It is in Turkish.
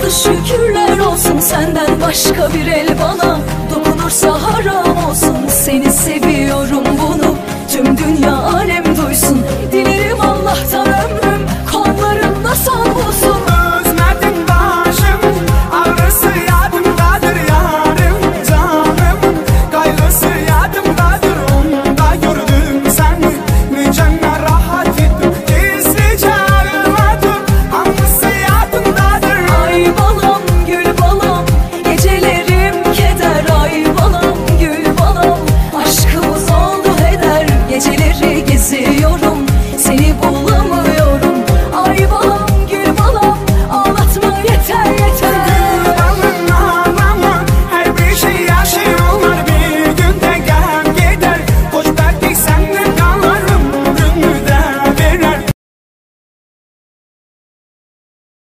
kaldı şükürler olsun. Senden başka bir el bana dokunursa haram olsun. Seni seviyorum